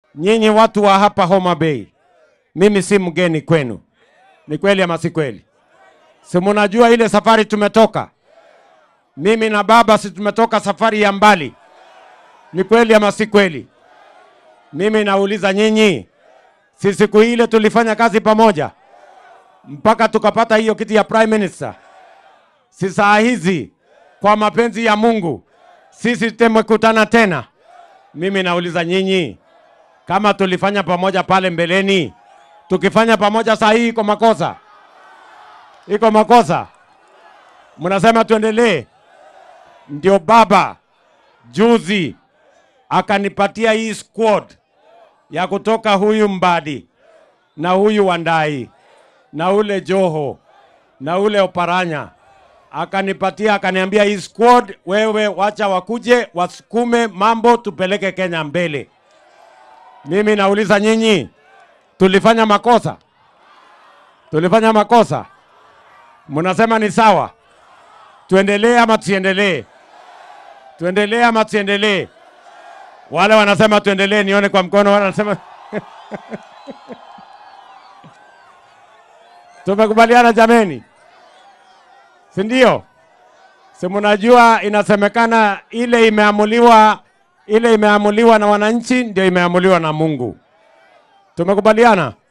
Nyinyi watu wa hapa Homa Bay, mimi si mgeni kwenu. Ni kweli ama si kweli? Si mnajua ile safari tumetoka? Mimi na baba si tumetoka safari ya mbali. Ni kweli ama si kweli? Mimi nauliza nyinyi, si siku ile tulifanya kazi pamoja mpaka tukapata hiyo kiti ya Prime Minister? Si saa hizi kwa mapenzi ya Mungu sisi tumekutana tena? Mimi nauliza nyinyi, kama tulifanya pamoja pale mbeleni, tukifanya pamoja saa hii iko makosa? Iko makosa? Mnasema tuendelee? Ndio baba juzi akanipatia hii squad ya kutoka huyu Mbadi na huyu Wandai na ule Joho na ule Oparanya, akanipatia akaniambia, hii squad wewe wacha wakuje wasukume mambo tupeleke Kenya mbele. Mimi nauliza nyinyi, tulifanya makosa? Tulifanya makosa? Mnasema ni sawa? Tuendelee ama tusiendelee? Tuendelee ama tusiendelee? Wale wanasema tuendelee, nione kwa mkono. Wale wanasema tumekubaliana jameni, si ndio? Si mnajua inasemekana ile imeamuliwa na wananchi ndio imeamuliwa na Mungu. Tumekubaliana?